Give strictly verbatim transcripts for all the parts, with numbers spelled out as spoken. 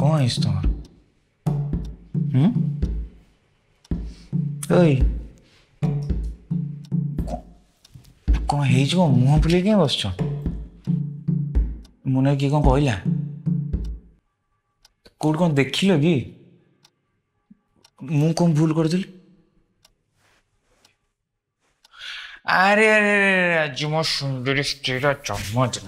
कौन है तुम हम्म ओए कौन है जो मुंह फुले क्या बस मुने की कौन कहला कौट कौन देखिल कि मु कौन भूल कर दिल अरे अरे आज मो सुंदरी स्त्री जन्मदिन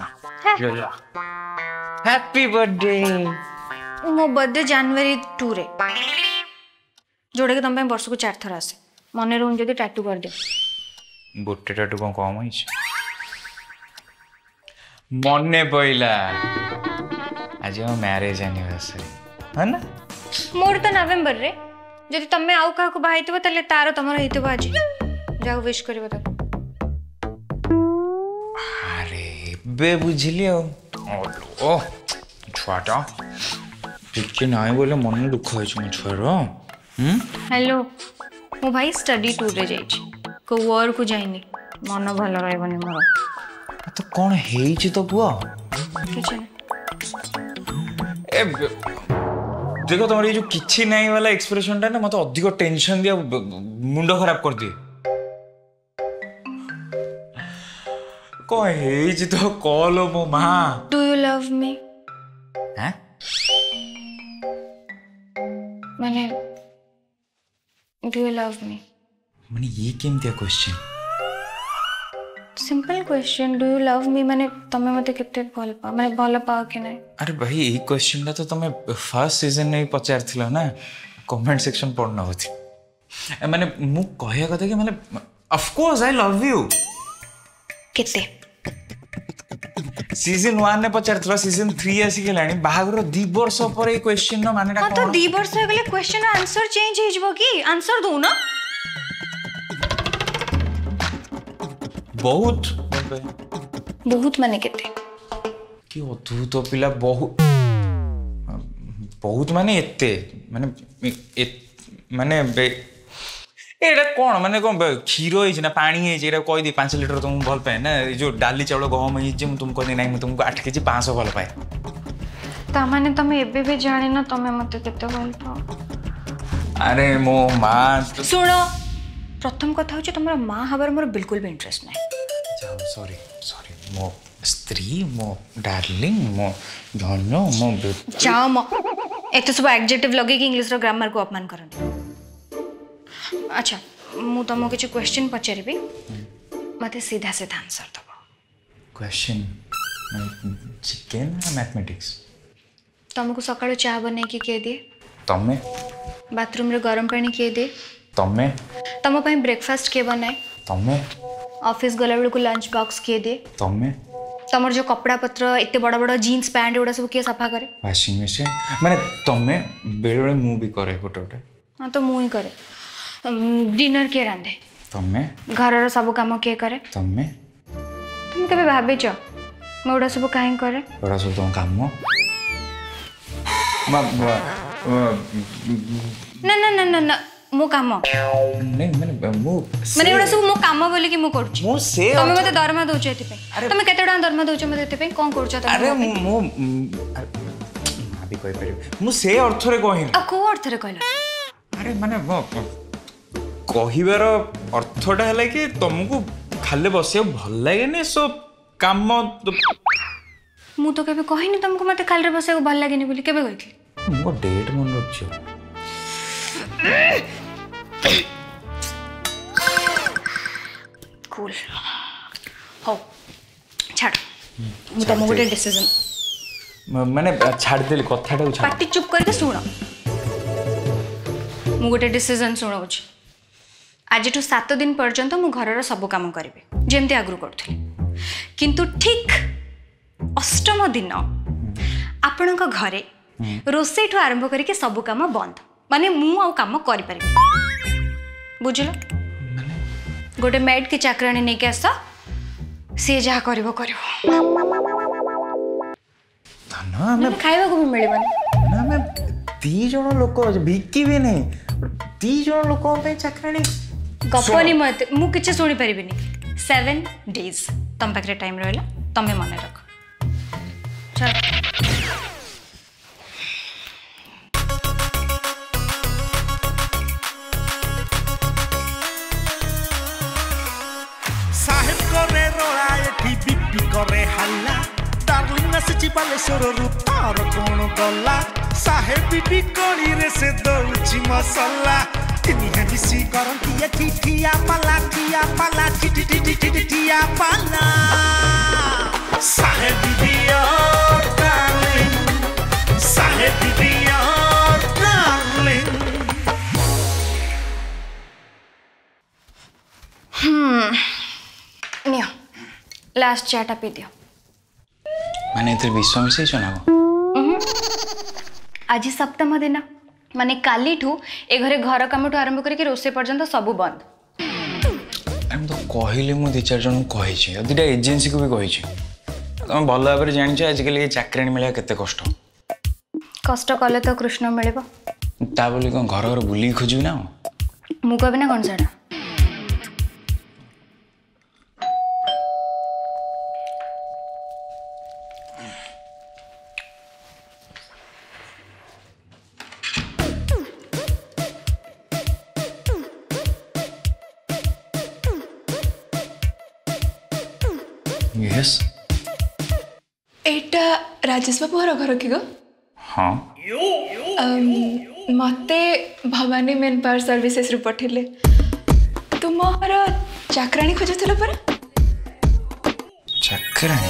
हैप्पी बर्थडे मो बर्थडे जनवरी टू रे जोड़े के तुम वर्ष को चार थर आसे मन रोन जदि टैटू कर दे गोटे टैटू कौन कम है मने पइला आज मो मैरिज एनिवर्सरी है ना मोर तो नवेम्बर रे जदि तमे आउ का को बाहाइतबो तले तार तमर हेतबो आज जाओ विश करबो त अरे बे बुझिली ओ छुआटा ठीक नहीं बोले मन दुख है मो छुआर हम हेलो मो भाई स्टडी टूर रे जाई को वर्क को जाइनी मन भल रहबनी मोर तो कौन है तो पुआ किछ ए देखो तुम्हारी जो किछि नहीं वाला एक्सप्रेशन टा ना मत अधिक टेंशन दिया मुंड खराब कर दिए कौन है तो कॉल मो मां डू यू लव मी हैं माने डू यू लव मी माने ये केमतिया question simple question do you love me माने तमे मते केते भल पा माने भल पा कि नहीं अरे भाई ये क्वेश्चन टा तो तमे फर्स्ट सीजन नहीं पचार थिला ना कमेंट सेक्शन पढ़ना होती माने मु कहया कथा कि माने of course I love you केते सीजन वन ने पचार थिला सीजन थ्री आसी गेलानी बाहागर दो वर्ष पर ए क्वेश्चन न मानेटा हां तो दो वर्ष हो गेले क्वेश्चन आंसर चेंज हे जबो की आंसर दो ना बहुत बहुत माने केते कि अद्भुत तो पिला बहुत बहुत माने एते माने ए, माने एटा कौन माने कौन क्षीर है ना पानी है कह दी पांच लिटर तुमको भल पाए ना जो डाली चाउल गहम है तुमको कह ना तुमको आठ केजी पाँच सौ भल पाए तामाने तमे एबे भी जाने ना तमे मते केते भल पाओ अरे मो मां सुनो प्रथम कथा हो तुम माँ हबार मोर बिल्कुल भी इंटरेस्ट नहीं सॉरी सॉरी मो स्त्री मो डार्लिंग मो धन्य मो जाओ मो एत सब एडजेक्टिव लगे कि इंग्लिश रो ग्रामर को अपमान करन अच्छा मु तुमको किछ क्वेश्चन पचारिबी मते सीधा सीधा आंसर दबो क्वेश्चन चिकन मैथमेटिक्स तुमको सकाळ चाय बने के के दे तमे बाथरूम रे गरम पानी के दे तमे तम पे ब्रेकफास्ट के बनाए तमे ऑफिस गला बेल को लंच बॉक्स के दे तमे तमर जो कपड़ा पत्र इतने बड़ा बड़ा जीन्स पैंट एडा सब के सफा करे वाशिंग मशीन माने तमे बेले बेले मु भी करे गोटे गोटे हां तो मु ही करे डिनर के रांधे तमे घर रो सब काम के करे तमे तुम कबे भाबे छ मोडा सब काहे करे बड़ा सब तुम काम मा ना ना ना ना ना मो काम नहीं माने मो माने एडा सब मो काम बोली कि मो करछ मो से तमे मते दरमा दोछ एति पे तमे केते डा दरमा दोछ मते एति पे कोन करछ तमे अरे मो अभी कोई परियो मु से अर्थ रे कहिन आ को अर्थ रे कहला अरे माने मो कहिबार अर्थटा हला कि तुमको खाली बसिया भल लागे ने सब काम मु तो केबे कहिनी तुमको मते खाली बसिया को भल लागे नि बोली केबे कहिथि मो डेट मन रखियो कूल हो छाड़ मु तुम गोटे डिसीजन माने छाड़ देली कथाटा छाड़ पाटी चुप करके सुनो मु गोटे डिसीजन सुनो आज टू सात दिन पर्यंत मु घर सब काम करी जमती आगु करी किंतु ठीक अष्टम दिन आपण घरे रोसे ठू आरंभ करके सब काम बंद माने मु आउ काम करि परिबे बुझलो गोटे मेड की चाकरानी नहीं के आस सी जहा करिवो करिवो ना मैं खाइबा को भी मिलबनी ना मैं दी जण लोक भिकी भी नहीं दी जण लोक पे चाकरानी गपनी मत मु किछ सुनी परिबिनी सेवन डेज तम पाखरे टाइम रहला तमे मने रख चल बालेश्वर रूपार कौन गला साहेब बिकली रे से दौची मसला तिनी है मिसी करंती ये ठिठिया पाला ठिया पाला ठिठी ठिठी ठिठी ठिया पाला साहेब दिया डार्लिंग साहेब दिया डार्लिंग हम्म नियो लास्ट चाटा पी दियो माने इधर विश्व मिसे चना आज सप्तम दिन माने काली ठू ए घरे घर काम ठू आरंभ करके रोसे पर्यंत सब बंद हम तो कहले मु दि चार जन कहि छी दिटा एजेंसी को भी कहि छी तुम भल भाव जान आजिकल ये चाकरी मिले केते कष्ट कष्ट कले तो कृष्ण मिलिबो ता बोली कौन घर घर बुली खोजू ना मु कहबी ना कौन साडा यस एटा राजेश बाबू हर घर कि गो हाँ मते भवानी मेन पावर सर्विसेस रु पठिले तुमर चाकराणी खोजुथिल पर चाकराणी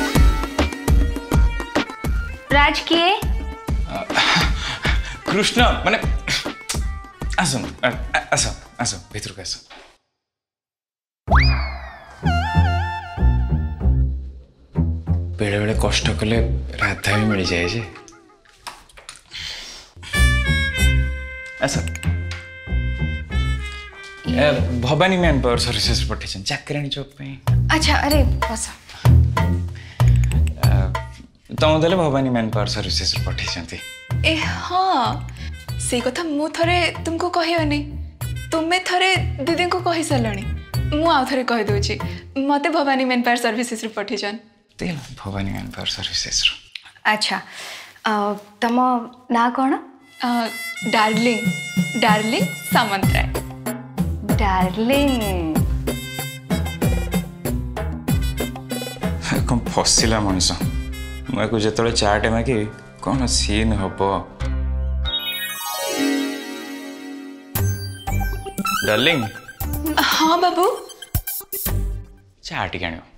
राज किए कृष्ण माने आसो आसो आसो भीतर को आसो बेले बेले कष्ट कले राधा भी मिल जाए जे अच्छा ए भवानी मैन पावर सर्विसेस पठेछन चाकराणी जॉब पे अच्छा अरे बस तम देले भवानी मैन पावर सर्विसेस पठेछंती ए हाँ से कथा मु थरे तुमको कहबनी तुमे थरे दीदी को कहि सलणी मु आ थरे कहि दोची मते भवानी मेन पावर सर्विसेस रु पठेछन तेल भवानी मैन पावर सर्विसेस रु अच्छा तम ना कौन डार्लिंग डार्लिंग सामंतराय डार्लिंग कौन फसिला मनीष मुझे जो चाटे मागे कौन सीन हम डार्लिंग हाँ बाबू चाटी आण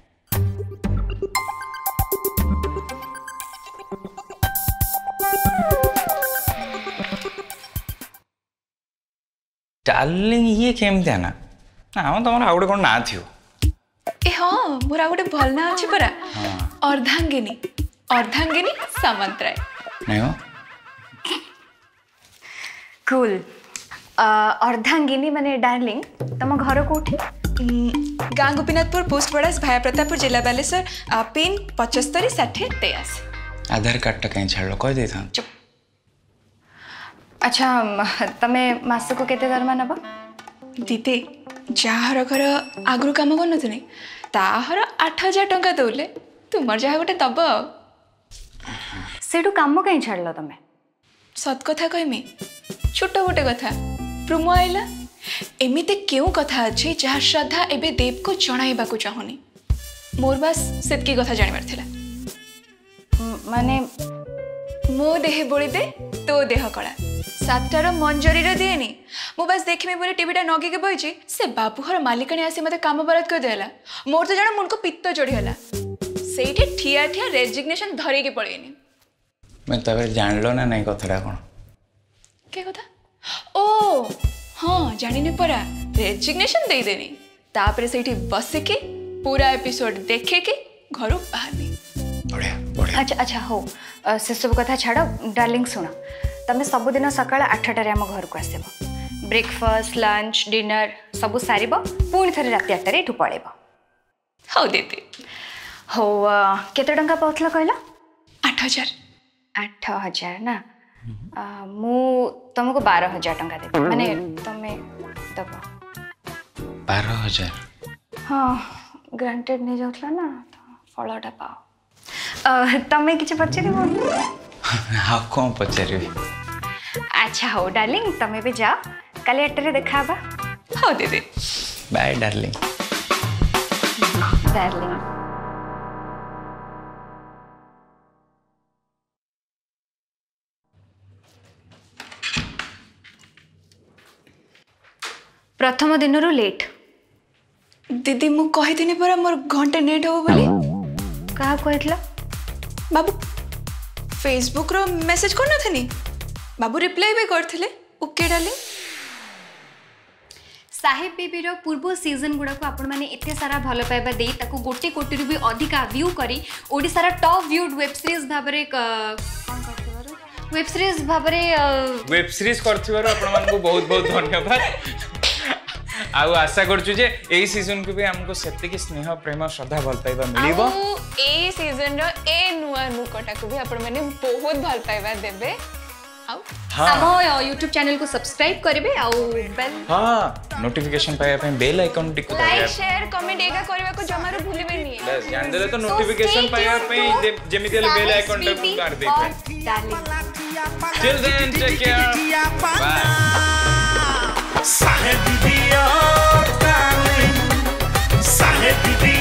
डार्लिंग ये केमती ना ना तुम आउ कौन ना थी ए हाँ मोर आ गोटे भल ना अच्छी परा अर्धांगिनी अर्धांगिनी सामंतराय नहीं हो कूल अर्धांगिनी माने डार्लिंग तम घर कोठी गाँ गोपीनाथपुर पोस्ट बड़ास भाया प्रतापपुर जिला बालेश्वर पिन पचस्तरी षाठी तेयासी आधार कार्ड टा कहीं छाड़ कह दे था चुप अच्छा तमे मास को केते दरमा नबा दीदी जार घर आगु कम कर ताहर आठ हजार टंका दौले तुम जहाँ गोटे दब सेठू काम कहीं छाड़ल तमे सत कथा कहमी छोट गोटे कथा प्रोमो आइला एमिते क्यों कथा अच्छी जहाँ श्रद्धा एबे देव को जणाइबा को चाहूनी मोर बास सेतकी कथा जानिबार थिला माने मो देह बोली दे तो देह कला सातटार मंजरी दिएनी मु बस देखमी बोले टीवीटा नगी के बही से बाबूहर मालिकाणी आसी मते काम बराद कर देला मोर तो जाना मुनको पित्त चढ़ीगला सेठी ठिया ठिया रेजिग्नेशन धरे के पळेनी मैं तबे जानलो ना नहीं कथरा कोन के कथा ओ हाँ जानिने परा रेजिग्नेशन दे देनी तापरे सेठी बसे के पूरा एपिसोड देखे के घर बाहरनी बढ़िया बढ़िया अच्छा अच्छा हो से सब कथा छाड़ डार्लिंग सुन तमें सबुदिन सकाळ आठटारे आम घर को आसब ब्रेकफास्ट लंच डिनर सब सार पुणी थे रात आठटार यू पलैब हाँ दीदी हो केते टंका पाउथला कहला आठ हजार आठ हजार ना आ, मु तुमको बारह हजार टंका देबी माने तमे दब बारह हजार हाँ ग्रांटेड नहीं जाउथला ना फलटा पाओ तमे किछ पचारिबो हाँ कौन पचारि अच्छा हो डार्लिंग तमे भी जाओ काली आठटारे देखाबा हाँ दीदी बाय डार्लिंग डार्लिंग प्रथम दिन रो लेट दीदी मु कही परा मोर घंटे नेट हो बोली कहा कहला बाबू फेसबुक रो मेसेज कर नथनी बाबू रिप्लाई भी करथिले ओके डाली साहेब बेबी रो पूर्व सीजन गुड़ा को आपण माने एते सारा भल पाइबा देई ताको गोटे कोटी रु भी अधिका व्यू करी ओडिसा रा टॉप व्यूड वेब सीरीज भाबरे कोन करथिबारो वेब सीरीज भाबरे वेब सीरीज करथिबारो आपण मान को बहुत बहुत धन्यवाद आउ आशा करछु जे एई सीजन को भी हमको सेते की स्नेह प्रेम श्रद्धा भल पाइबा मिलिबो आउ ए सीजन रो ए नुआ नुकटा को भी आपण माने बहुत भल पाइबा देबे आउ हम यूट्यूब चैनल को सब्सक्राइब करिवे आउ बेल हां नोटिफिकेशन पाया पे बेल आइकन टिक दो लाइक शेयर कमेंट एगा करबा को जमारो भूलिबे नहीं बस जान दे तो नोटिफिकेशन पाया पे जेमिति बेल आइकन टा को कर दे till then take care bye साहेब दिया डार्लिंग साहेब दिया